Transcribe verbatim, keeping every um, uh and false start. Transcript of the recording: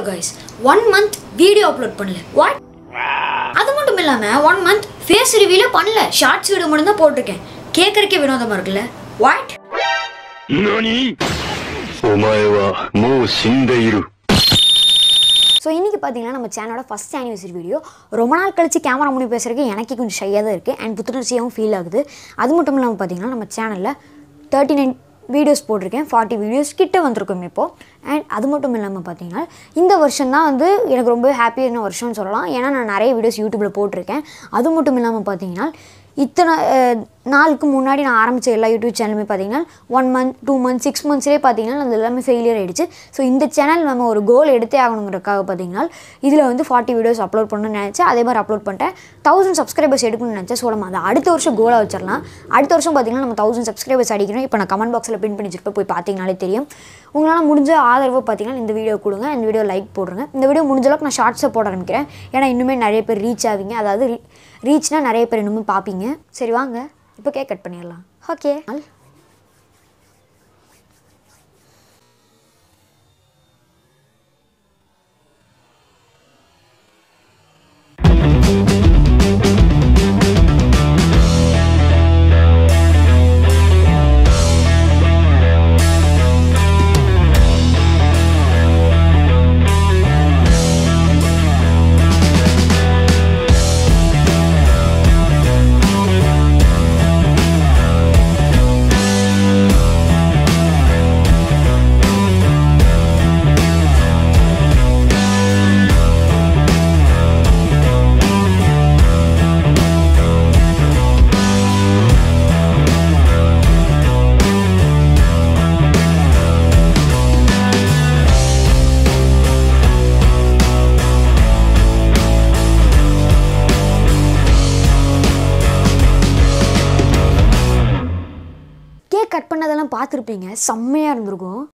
guys, one month video upload பண்ணல. What? அது மட்டும் இல்லாம one month face reveal பண்ணல. Shorts video மட்டும் தான் போட்டுருக்கேன். கேக்குறக்கே வினோதமா இருக்குல்ல? What? நானி? ஓமாயவா மோ சிந்தையிரு. ஸோ இன்றைக்கி பார்த்தீங்கன்னா நம்ம சேனலோட ஃபஸ்ட் ஆனிவர்சரி வீடியோ ரொம்ப நாள் கழிச்சு கேமரா முடி பேசுறதுக்கு எனக்கு கொஞ்சம் ஷையாக தான் இருக்குது அண்ட் புத்துணர்ச்சியாகவும் ஃபீல் ஆகுது. அது மட்டும் இல்லாமல் பார்த்தீங்கன்னா நம்ம சேனலில் தேர்ட்டி நைன் வீடியோஸ் போட்டிருக்கேன், ஃபார்ட்டி வீடியோஸ் கிட்ட வந்திருக்கும் இப்போது. அண்ட் அது மட்டும் இல்லாமல் பார்த்தீங்கன்னா இந்த வருஷம் தான் வந்து எனக்கு ரொம்ப ஹாப்பியான வருஷம்னு சொல்லலாம். ஏன்னா நான் நிறைய வீடியோஸ் யூடியூப்பில் போட்டிருக்கேன். அது மட்டும் இல்லாமல் பார்த்தீங்கன்னா இத்தனை நாளுக்கு முன்னாடி நான் ஆரம்பித்த எல்லா யூடியூப் சேனலுமே பார்த்தீங்கன்னா one month two month six மந்த்ஸ்லேயே பார்த்தீங்கன்னா அது எல்லாமே ஃபெயிலியர் ஆகிடுச்சு. ஸோ இந்த சேனல் நம்ம ஒரு கோல் எடுத்தே ஆகணுங்கிறதுக்காக பார்த்தீங்கன்னா இதில் வந்து ஃபார்ட்டி வீடியோஸ் அப்லோட் பண்ணணும்னு நினச்சேன். அதே மாதிரி அப்லோட் பண்ணிட்டேன். தௌசண்ட் சப்ஸ்கிரைபர்ஸ் எடுக்கணும்னு நினச்சேன். ஸோ நம்ம அதை அடுத்த வருஷம் கோலாக வச்சிடலாம். அடுத்த வருஷம் பார்த்தீங்கன்னா நம்ம தௌசண்ட் சப்ஸ்கிரைபர்ஸ் அடிக்கணும். இப்போ நான் கமெண்ட் பாக்ஸில் பின் பண்ணி வச்சிருப்பேன், போய் பார்த்தீங்கனாலே தெரியும். உங்களால் முடிஞ்ச ஆதரவு பார்த்தீங்கன்னா இந்த வீடியோ கொடுங்க, இந்த வீடியோ லைக் போடுங்க. இந்த வீடியோ முடிஞ்ச அளவுக்கு நான் ஷார்ட்ஸை போட ஆரம்பிக்கிறேன். ஏன்னா இன்னுமே நிறைய பேர் ரீச் ஆவீங்க, அதாவது ரீச்னால் நிறைய பேர் இன்னுமே பார்ப்பீங்க. சரி வாங்க இப்போ கேக் கட் பண்ணிடலாம். ஓகே, கட் பண்ணதெல்லாம் பார்த்துருப்பீங்க, செம்மையாக இருந்திருக்கும்.